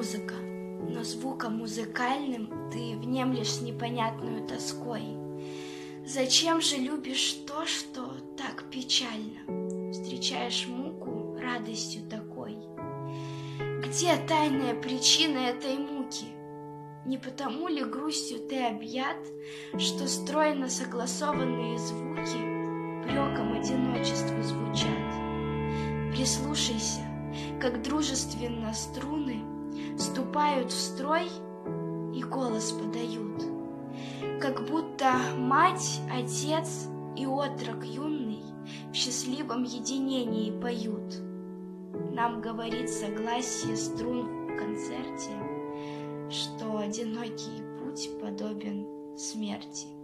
музыка, но звуком музыкальным ты внемлешь с непонятную тоской. Зачем же любишь то, что так печально? Встречаешь муку радостью такой. Где тайная причина этой муки? Не потому ли грустью ты объят, что стройно согласованные звуки упреком одиночеству звучат? Прислушайся, как дружественно струны вступают в строй и голос подают, как будто мать, отец и отрок юный в счастливом единении поют. Нам говорит согласие струн в концерте, что одинокий путь подобен смерти.